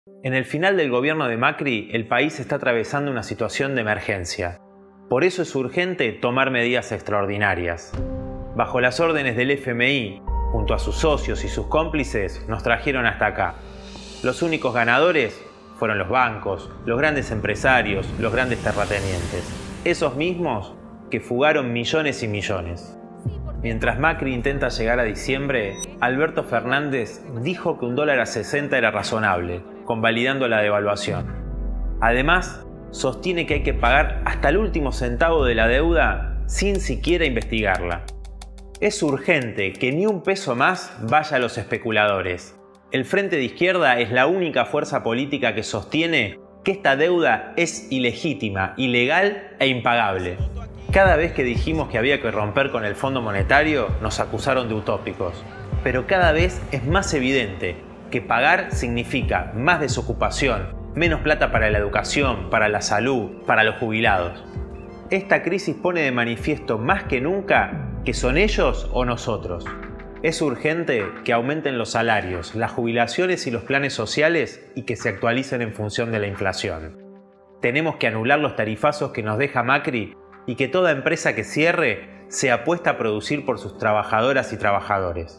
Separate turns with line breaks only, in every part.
En el final del gobierno de Macri, el país está atravesando una situación de emergencia. Por eso es urgente tomar medidas extraordinarias. Bajo las órdenes del FMI, junto a sus socios y sus cómplices, nos trajeron hasta acá. Los únicos ganadores fueron los bancos, los grandes empresarios, los grandes terratenientes. Esos mismos que fugaron millones y millones. Mientras Macri intenta llegar a diciembre, Alberto Fernández dijo que $1.60 era razonable, convalidando la devaluación. Además, sostiene que hay que pagar hasta el último centavo de la deuda sin siquiera investigarla. Es urgente que ni un peso más vaya a los especuladores. El Frente de Izquierda es la única fuerza política que sostiene que esta deuda es ilegítima, ilegal e impagable. Cada vez que dijimos que había que romper con el Fondo Monetario, nos acusaron de utópicos. Pero cada vez es más evidente que pagar significa más desocupación, menos plata para la educación, para la salud, para los jubilados. Esta crisis pone de manifiesto más que nunca que son ellos o nosotros. Es urgente que aumenten los salarios, las jubilaciones y los planes sociales y que se actualicen en función de la inflación. Tenemos que anular los tarifazos que nos deja Macri y que toda empresa que cierre sea puesta a producir por sus trabajadoras y trabajadores.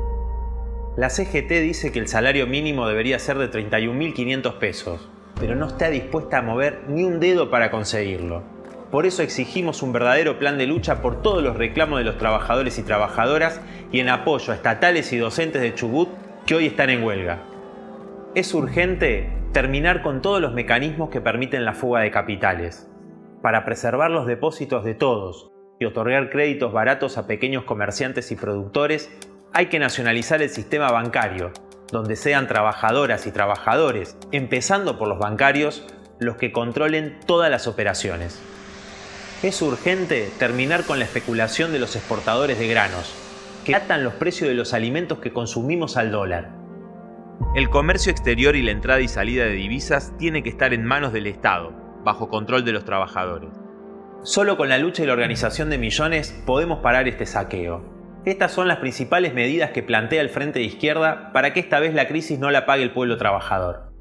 La CGT dice que el salario mínimo debería ser de 31.500 pesos, pero no está dispuesta a mover ni un dedo para conseguirlo. Por eso exigimos un verdadero plan de lucha por todos los reclamos de los trabajadores y trabajadoras y en apoyo a estatales y docentes de Chubut que hoy están en huelga. Es urgente terminar con todos los mecanismos que permiten la fuga de capitales, para preservar los depósitos de todos y otorgar créditos baratos a pequeños comerciantes y productores. Hay que nacionalizar el sistema bancario, donde sean trabajadoras y trabajadores, empezando por los bancarios, los que controlen todas las operaciones. Es urgente terminar con la especulación de los exportadores de granos, que atan los precios de los alimentos que consumimos al dólar. El comercio exterior y la entrada y salida de divisas tiene que estar en manos del Estado, bajo control de los trabajadores. Solo con la lucha y la organización de millones podemos parar este saqueo. Estas son las principales medidas que plantea el Frente de Izquierda para que esta vez la crisis no la pague el pueblo trabajador.